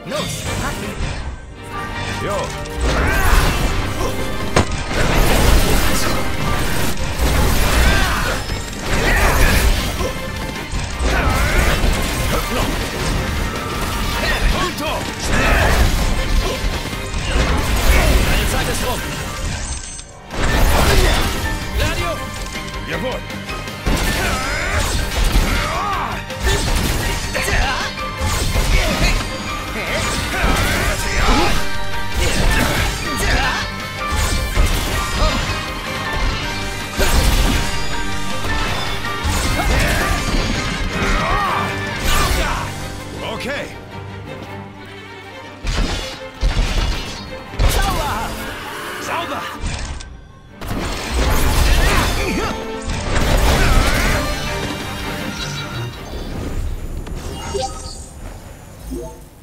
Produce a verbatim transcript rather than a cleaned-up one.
Los, packen! Jo. Punto! Deine Zeit ist rum. Radio! Jawohl. Okay. Sauber! Sauber. Ja.